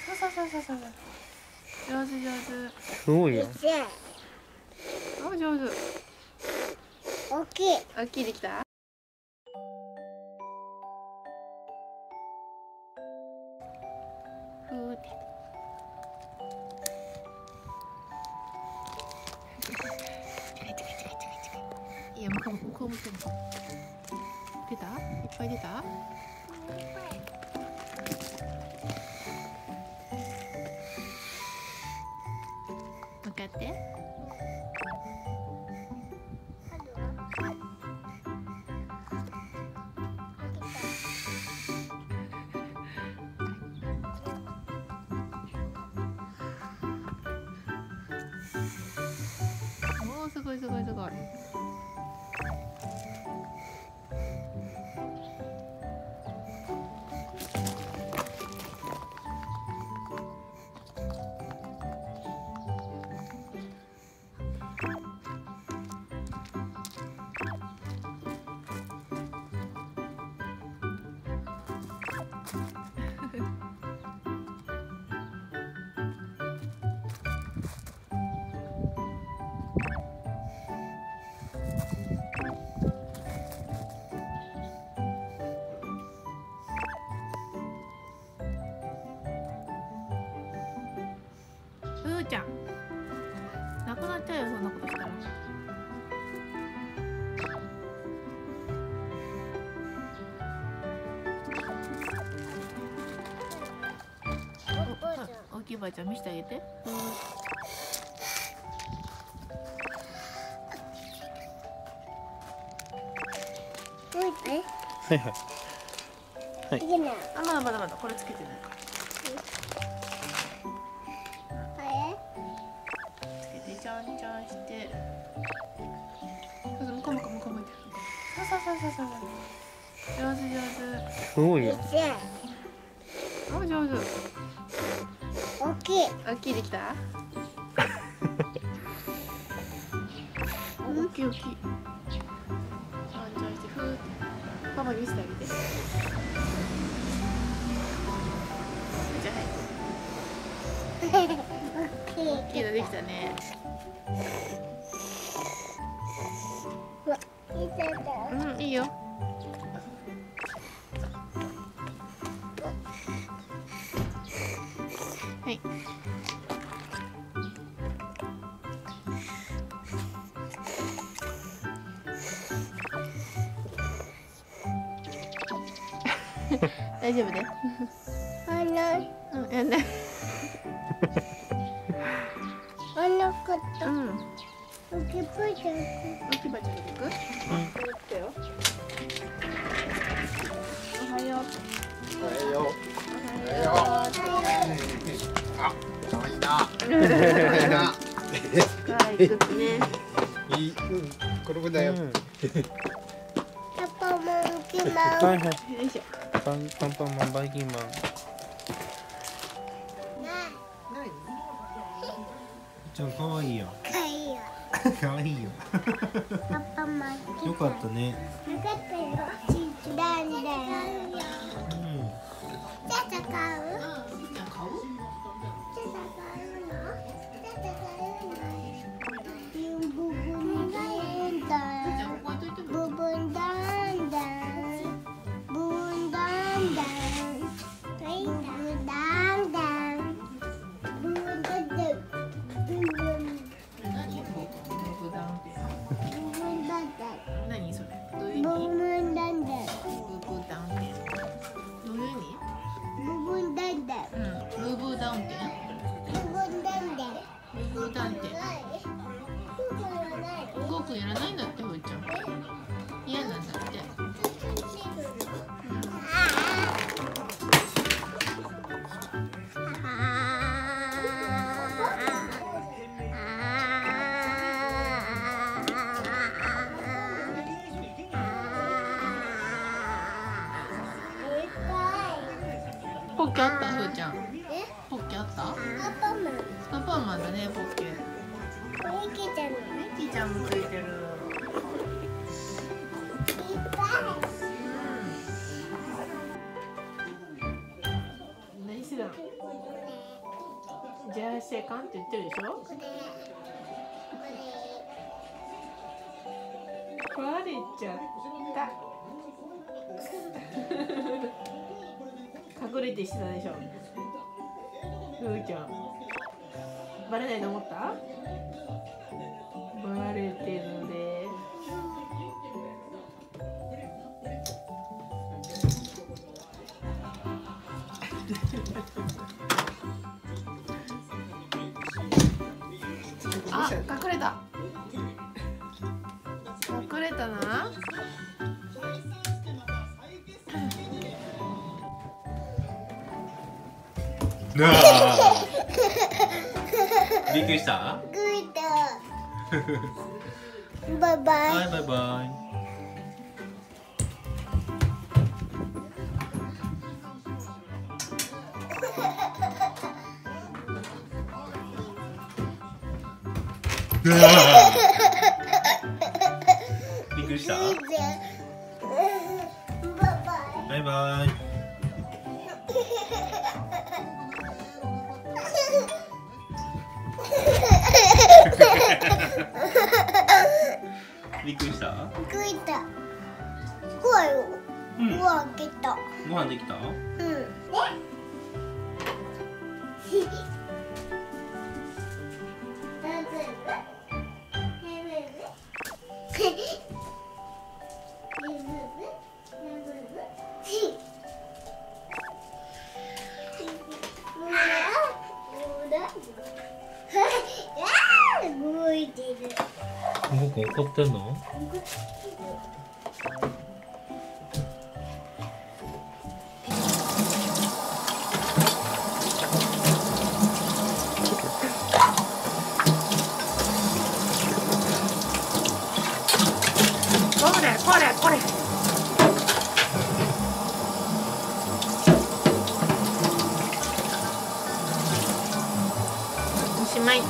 そうそうそうそう。上手上手。 すごいよ。 お、上手。 大きい。 大きいできた。ふーって。いや、向こう向ける。出た？いっぱい出た？向かって。おー、すごいすごいすごい。ふーちゃん、なくなっちゃうよ、そんなことしたら。大きいばあちゃん見せてあげて。 はいはい。はい。 あ、まだまだまだ、これつけてないから。つけてちゃんちゃんして。そうそう、向こう向こう向こう向いて。そうそうそうそうそう。上手上手。 すごいよ。 お、上手。 大きい。 大きいできた。大きい大きい。ちゃんちゃんして、ふーって。パパに見せてあげて。じゃあ、はい。大きいのできたね。うん、いいよ。はい。大丈夫ね。 あの、 うん、やんない。 あの子と。 うん。 大きいばあちゃん。 大きいばあちゃんで行く。来たよ。おはよう。 おはよう。 おはよう。 あ、可愛いな。可愛いな。 可愛くてね。 いい、これもだよ。 パパも大きいマン。 はいはい。 よいしょ。 パンパンマンバイキンマン。ちゃん可愛いよ。 かわいいよ。 可愛いよ。 パパも。 よかったね。 よかったよ。だんだん。 うん。 じゃあ買う。 じゃあ買う？ じゃあ買うの。じゃあ買うの。部分だんだん。 じゃあここ置いといても。 部分だんだん。部分だんだん。部分だんだん。部分だんだん。部分。 何？ブダンって。 部分だんだん。 何それ？どういう意部味？ 分だんだん。 ブダンって。どういう意味？ 部分だんだん。 うん。ブブダンって。 部分だんだん。 ブブダンって。動くやらないんだって、ふーちゃん。嫌なんだって。ポッケあった、ふーちゃん。ポッケあった？アンパンマンだね、ポッケ。ミキちゃんもついてる。何してたの？ じゃあせかんって言ってるでしょ。 これバレちゃった。隠れてしてたでしょ。ふーちゃん。バレないと思った？バレてるで。あ、隠れた。隠れたな。 びっくりした？ グーだ。バイバイ。 はい、バイバイ。びっくりした？ バイバイ。 バイバイ。びっくりした？ グーだ。怖いよ。 うん。 ご飯開けた。 ご飯できた？ うん。動いてる。 僕怒ってんの？ これこれこれ。おしまい。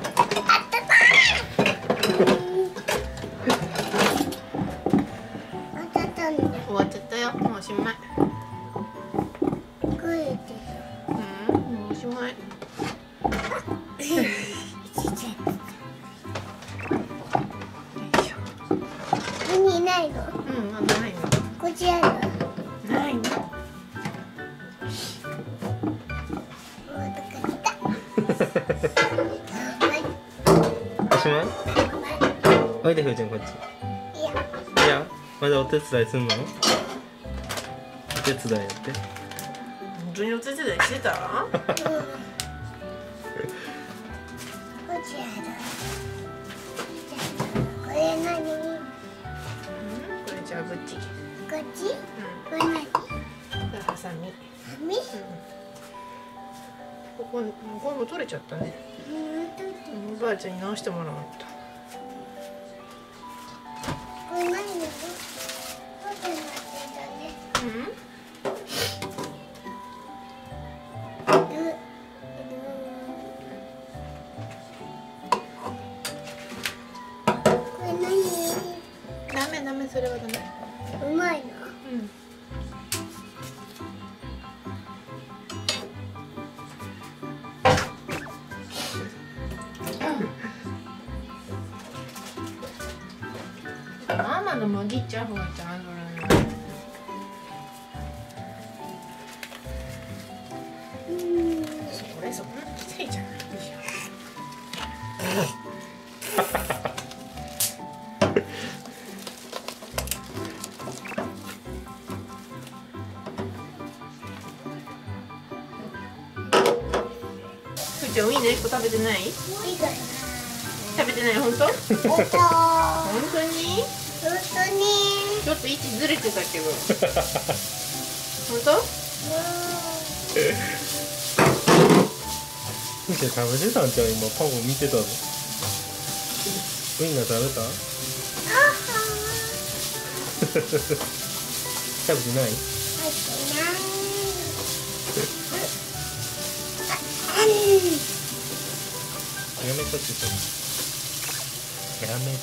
当たったんだ。 終わっちゃったよ。もうおしまい。 食えてうん、もうおしまい。よいしょ。 意味ないの。 うん、まだないの。 こっちある。 ないの。 おしまい？おいでふーちゃんこっち。 いや。 いや、まだお手伝いすんの？お手伝いやって。 本当にお手伝いしてた？ こっちある。これ何？ これじゃあぶっち。 こっち？これ何？ これハサミ。 網？ ここも取れちゃったね。おばあちゃんに直してもらおうと。 これ何の？こうなってたね。これ何？ ダメダメ、それはダメ。 うまいの？ うん。ママのもぎっちゃう方がちゃんとそれそんなきついじゃないでしふーちゃんウインナー1個食べてない？ いいかな。 食べてない本当？本本当。 当に？ 本当に。 ちょっと位置ずれてたけど。本当？ ふーちゃん食べてたんちゃう？今パンを見てたの。ウインナー食べた？食べてない？やめとってた。やめ。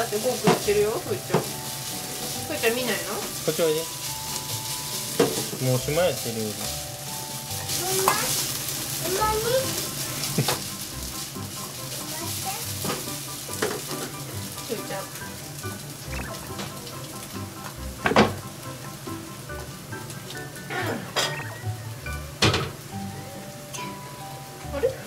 ってゴーク言ってるよ、ふーちゃん。ふーちゃん見ないの？ こっちおいで。もうおしまいやってるよ。 ふーちゃん。あれ？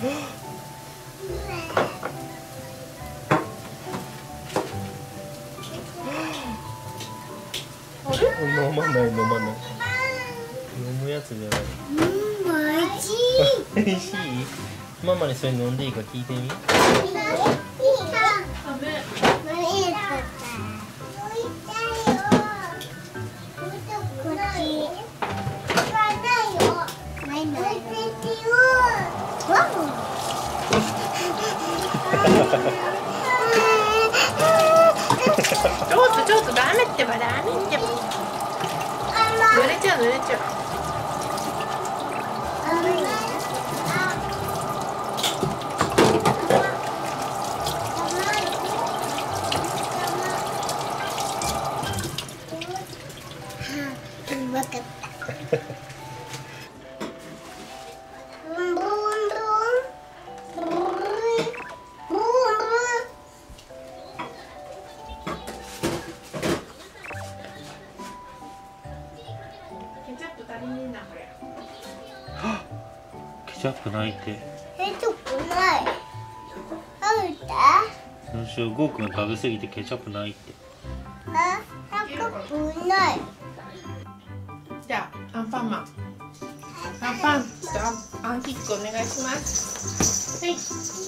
あれ？ 飲まない飲まない。飲むやつじゃない。 おいしい。 おいしい？ママにそれ飲んでいいか聞いてみ。 ダメ。ちょっとダメってば、ダメってば。濡れちゃう、濡れちゃう。 わかった。 ケチャップ足りねえな、これ。 ケチャップないって。 ちょっとない。食べた？ どうしよう、ゴーくん食べ過ぎてケチャップないって。 ない。 じゃあ、アンパンマン。アンパン、ちょっとアンキックお願いします。はい。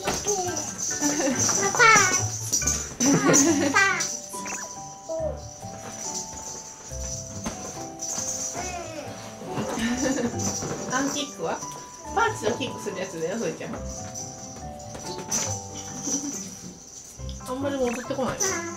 パパ。 アンキックはパンチとキックするやつだよ、ふーちゃん。あんまり戻ってこない。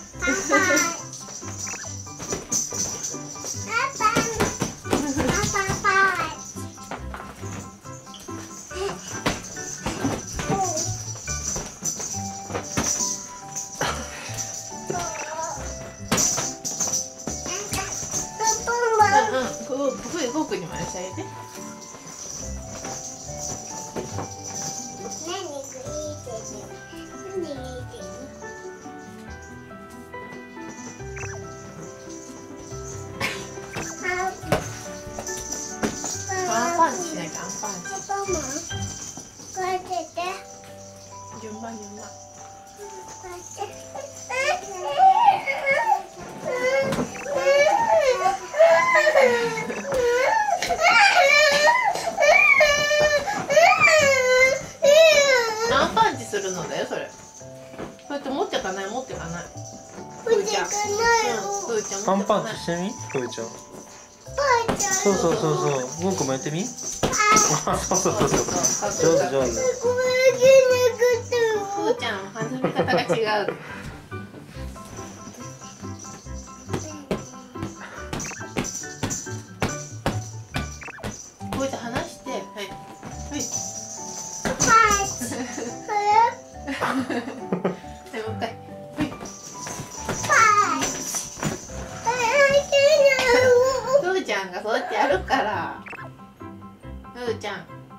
フォークにもやってあげて。アンパンチしなきゃ、アンパンチ。順番順番。アンパンチするのだよ、それ。それって持ってかない、持ってかない。ふーちゃん。ふーちゃん。 パンパンチしてみ、ふーちゃん。そうそうそうそう、ゴーくんもやってみ。あ、そうそうそうそう、上手上手。 ふーちゃん、弾み方が違う。こうやって離して、はい。はい。でもう一回。はい。ふーちゃんがそうやってやるから。ふーちゃん。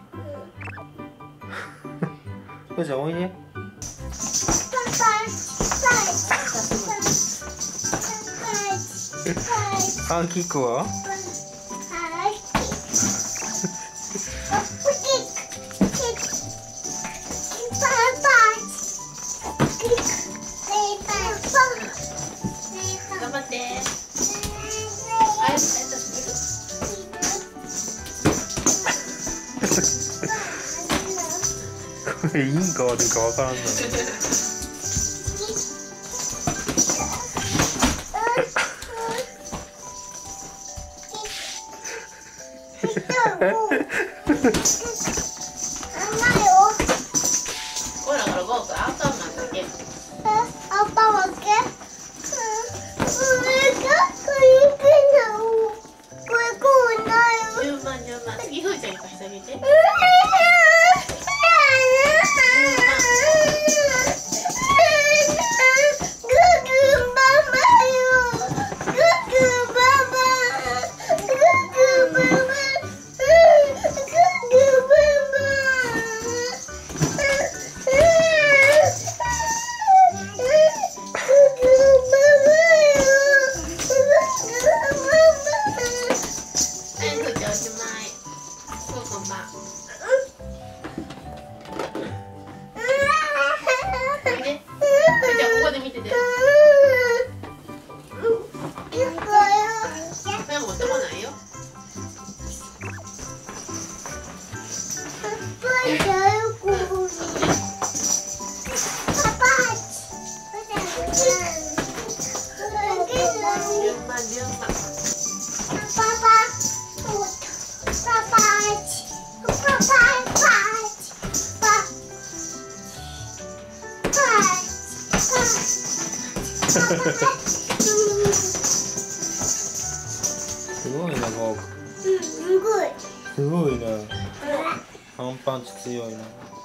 ふーちゃんおいで。アンキックは？ 頑張って。はい、 これいいんか悪いかわからんの。 ほらほら、ゴーくん、アンパンマンだけ。順番順番。次、ふーちゃんに貸してあげて。 グーグーそうこんばん。おいで。じゃあここで見てて。これ持ってこないよ。順番順番。 すごいな、ゴーくん。すごいな。パンパンチ強いな。